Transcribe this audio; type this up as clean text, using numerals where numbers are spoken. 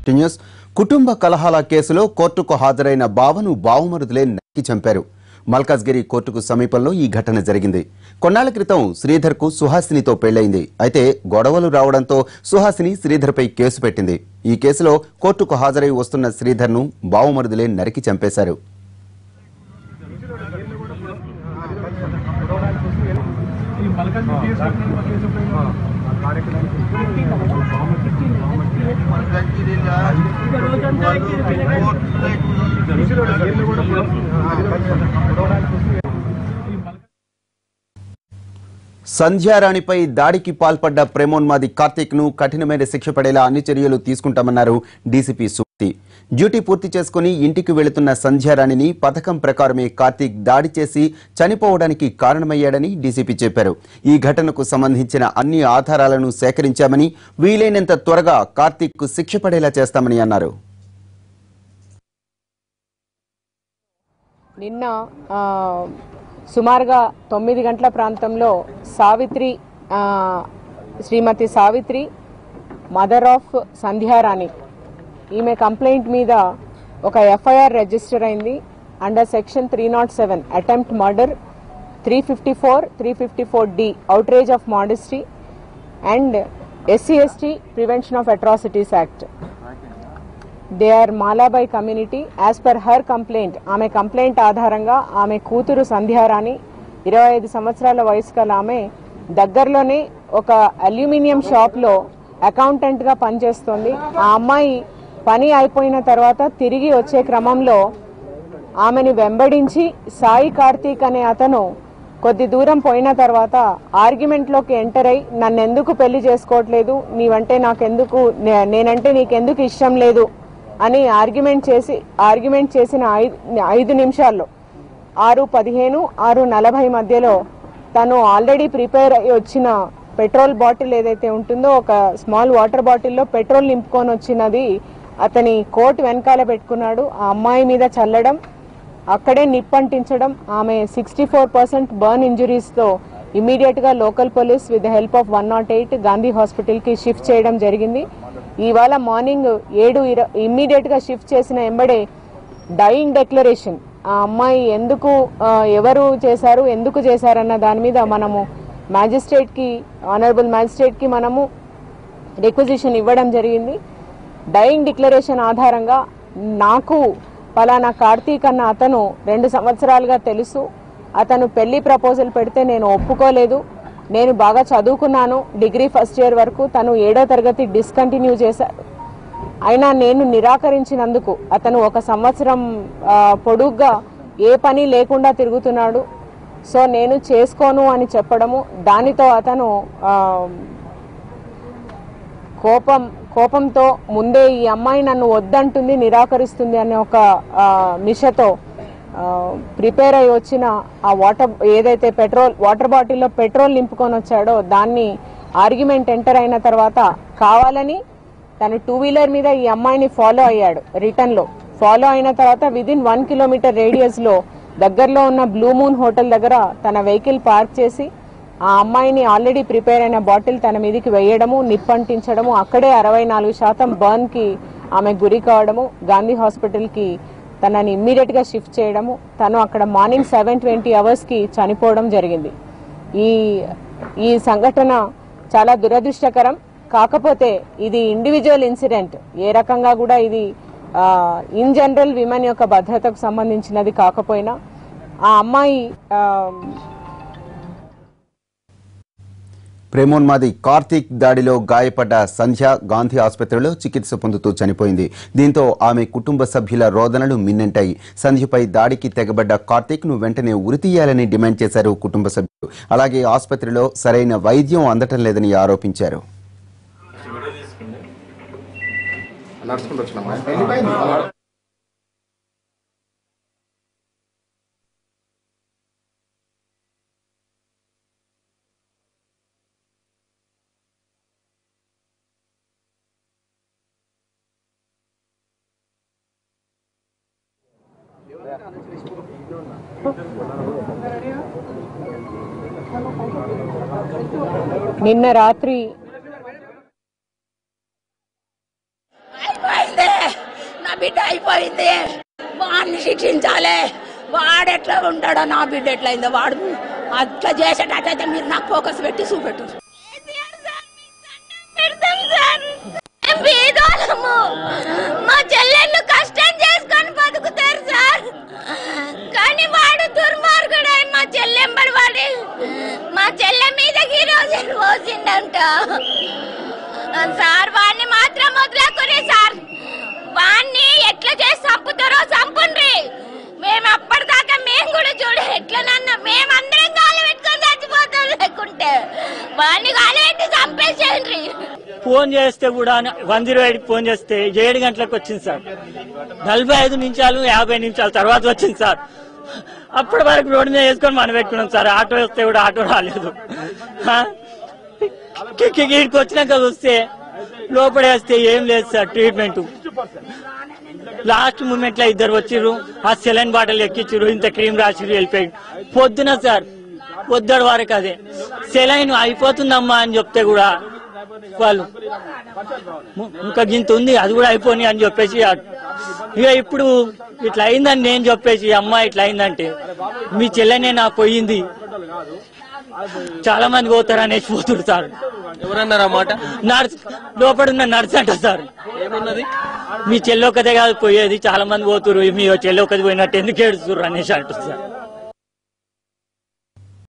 News కుటుంబ కలహాల కేసులో కోర్టుకు హాజరైన బావను బావమరుదులే నరికి చంపారు. మల్కాజ్గిరి కోర్టుకు సమీపంలో ఈ ఘటన జరిగింది. కొన్నాళ్ల క్రితం శ్రీధర్కు సుహాసినితో పెళ్లైంది. అయితే గొడవలు రావడంతో సుహాసిని శ్రీధర్పై కేసు పెట్టింది. ఈ కేసులో కోర్టుకు హాజరై వస్తున్న శ్రీధర్ను బావమరుదులే నరికి చంపేశారు. సంధ్యారాణిపై దాడికి పాల్పడ్డ ప్రేమోన్మాది కార్తీక్ ను కఠినమైన శిక్ష పడేలా అన్ని చర్యలు తీసుకుంటామన్నారు డీసీపీ సుమతి. డ్యూటీ పూర్తి చేసుకుని ఇంటికి వెళుతున్న సంధ్యారాణిని పథకం ప్రకారమే కార్తీక్ దాడి చేసి చనిపోవడానికి కారణమయ్యాడని డీసీపీ చెప్పారు. ఈ ఘటనకు సంబంధించిన అన్ని ఆధారాలను సేకరించామని, వీలైనంత త్వరగా కార్తీక్ కు శిక్ష పడేలా చేస్తామని అన్నారు. నిన్న సుమారుగా 9 గంటల ప్రాంతంలో శ్రీమతి సావిత్రి మదర్ ఆఫ్ సంధ్యారాణి ఈమె కంప్లైంట్ మీద ఒక ఎఫ్ఐఆర్ రిజిస్టర్ అయింది. Under section 307 attempt murder, 354 D outrage of modesty and SC/ST prevention of atrocities act. They are Mala by community. As per her complaint, ఆమె కంప్లైంట్ ఆధారంగా ఆమె కూతురు సంధ్యారాణి 25 సంవత్సరాల వయసు గల ఆమె దగ్గరలోనే ఒక అల్యూమినియం షాప్లో అకౌంటెంట్గా పనిచేస్తోంది. ఆ అమ్మాయి పని అయిపోయిన తర్వాత తిరిగి వచ్చే క్రమంలో ఆమెని వెంబడించి సాయి కార్తీక్ అనే అతను కొద్ది దూరం పోయిన తర్వాత ఆర్గ్యుమెంట్లోకి ఎంటర్ అయి నన్నెందుకు పెళ్లి చేసుకోవట్లేదు, నేనంటే నీకెందుకు ఇష్టం లేదు అని ఆర్గ్యుమెంట్ చేసిన 5 నిమిషాల్లో 6:15, 6:40 మధ్యలో తను ఆల్రెడీ ప్రిపేర్ అయ్యి వచ్చిన పెట్రోల్ బాటిల్ ఏదైతే ఉంటుందో, ఒక స్మాల్ వాటర్ బాటిల్లో పెట్రోల్ నింపుకొని వచ్చినది అతని కోట్ వెనకాల పెట్టుకున్నాడు. ఆ అమ్మాయి మీద చల్లడం, అక్కడే నిప్పంటించడం, ఆమె 64% బర్న్ ఇంజురీస్తో ఇమ్మీడియట్గా local police with the help of 108 Gandhi హాస్పిటల్కి షిఫ్ట్ చేయడం జరిగింది. ఇవాళ మార్నింగ్ 7 ఇమ్మీడియట్గా షిఫ్ట్ చేసిన ఎంబడే డైయింగ్ డిక్లరేషన్, ఆ అమ్మాయి ఎవరు చేశారు, ఎందుకు చేశారన్న దాని మీద మనము ఆనరబుల్ మ్యాజిస్ట్రేట్కి మనము రిక్వజిషన్ ఇవ్వడం జరిగింది. డైయింగ్ డిక్లరేషన్ ఆధారంగా నాకు పలానా కార్తీక్ అన్న అతను 2 సంవత్సరాలుగా తెలుసు, అతను పెళ్లి ప్రపోజల్ పెడితే నేను ఒప్పుకోలేదు, నేను బాగా చదువుకున్నాను డిగ్రీ ఫస్ట్ ఇయర్ వరకు, తను 7వ తరగతి డిస్కంటిన్యూ చేశాడు, అయినా నేను నిరాకరించినందుకు అతను 1 సంవత్సరం పొడుగ్గా ఏ పని లేకుండా తిరుగుతున్నాడు, సో నేను చేసుకోను అని చెప్పడము, దానితో అతను కోపంతో ముందే ఈ అమ్మాయి నన్ను వద్దంటుంది, నిరాకరిస్తుంది అనే ఒక మిషతో ప్రిపేర్ అయి వచ్చిన ఆ ఏదైతే వాటర్ బాటిల్లో పెట్రోల్ నింపుకొని వచ్చాడో దాన్ని ఆర్గ్యుమెంట్ ఎంటర్ అయిన తర్వాత కావాలని తన 2 వీలర్ మీద ఈ అమ్మాయిని ఫాలో అయ్యాడు. రిటర్న్లో ఫాలో అయిన తర్వాత విదిన్ 1 కిలోమీటర్ రేడియస్లో దగ్గరలో ఉన్న బ్లూ మూన్ హోటల్ దగ్గర తన వెహికల్ పార్క్ చేసి ఆ అమ్మాయిని ఆల్రెడీ ప్రిపేర్ అయిన బాటిల్ తన మీదకి వేయడము, నిప్పంటించడము, అక్కడే 64% బర్న్కి ఆమె గురి కావడము, గాంధీ హాస్పిటల్కి తనని ఇమ్మీడియట్గా షిఫ్ట్ చేయడము, తను అక్కడ మార్నింగ్ 7:20 అవర్స్కి చనిపోవడం జరిగింది. ఈ సంఘటన చాలా దురదృష్టకరం. కాకపోతే ఇది ఇండివిజువల్ ఇన్సిడెంట్, ఏ రకంగా కూడా ఇది ఇన్ జనరల్ విమెన్ యొక్క భద్రతకు సంబంధించినది కాకపోయినా ఆ అమ్మాయి ప్రేమోన్మాది కార్తీక్ దాడిలో గాయపడ్డ సంధ్య గాంధీ ఆసుపత్రిలో చికిత్స పొందుతూ చనిపోయింది. దీంతో ఆమె కుటుంబ సభ్యుల రోదనలు మిన్నెంటాయి. సంధ్యపై దాడికి తెగబడ్డ కార్తీక్ ను వెంటనే ఉరితీయాలని డిమాండ్ చేశారు కుటుంబ సభ్యులు. అలాగే ఆసుపత్రిలో సరైన వైద్యం అందటం లేదని ఆరోపించారు. నిన్న రాత్రి బిడ్డ అయిపోయింది, వాడిని శిక్షించాలి. వాడెట్లా ఉంటాడో నా బిడ్డ ఎట్లయిందో వాడు అట్లా చేసేటట్టయితే మీరు నాకు ఫోకస్ పెట్టి చూపెట్టు. మా చెల్లెళ్ళు కష్టం చేసుకొని బతుకుతారు సార్, కానీ వాడు దుర్మార్గుడై మా చెల్లెంబడి వాడి మా చెల్లె మీదకి రోజు పోసిండంట సార్. వాడిని మాత్రం వదిలేకుని సార్, వాడిని ఎట్లా చేసి చంపుతారో చంపుండ్రి. మేము అప్పటిదాకా మేము కూడా చూడ ఎట్లనన్నా మేమందరం గాలి పెట్టుకొని చచ్చిపోతాం, లేకుంటే వాడిని గాలి పెట్టి చంపేసేయండి. ఫోన్ చేస్తే కూడా 108 ఫోన్ చేస్తే 7 గంటలకు వచ్చింది సార్. 45 నిమిషాలు 50 నిమిషాల తర్వాత వచ్చింది సార్. అప్పటి వరకు రోడ్డు మీద వేసుకొని మనం పెట్టుకున్నాం సార్. ఆటో వస్తే కూడా ఆటో రాలేదు. ఇక్కడికి వచ్చినాక చూస్తే లోపల వేస్తే ఏం లేదు సార్ ట్రీట్మెంట్. లాస్ట్ మూమెంట్ లో 2 వచ్చిర్రు, ఆ సెలైన్ బాటిల్ ఎక్కించారు, ఇంత క్రీమ్ రాసిరు, వెళ్ళిపోయి. పొద్దున సార్ పొద్దుడు వరకు అదే సెలైన్ అయిపోతుందమ్మా అని చెప్తే కూడా వాళ్ళు ఇంకా గింత ఉంది అది కూడా అయిపోయి అని చెప్పేసి, ఇక ఇప్పుడు ఇట్లా అయిందని నేను చెప్పేసి అమ్మ ఇట్లా అయిందంటే మీ చెల్లెనే నాకు పోయింది, చాలా మంది పోతారు అనేసి పోతుడు సార్. ఎవరన్నారన్నమాట? నర్స్ లోపల ఉన్న నర్స్ అంట సార్. మీ చెల్లె ఒకదే కాదు పోయేది, చాలా మంది పోతురు, మీ చెల్లె ఒకది పోయినట్టు ఎందుకు ఏడుస్తున్నారు అనేసి అంటారు సార్.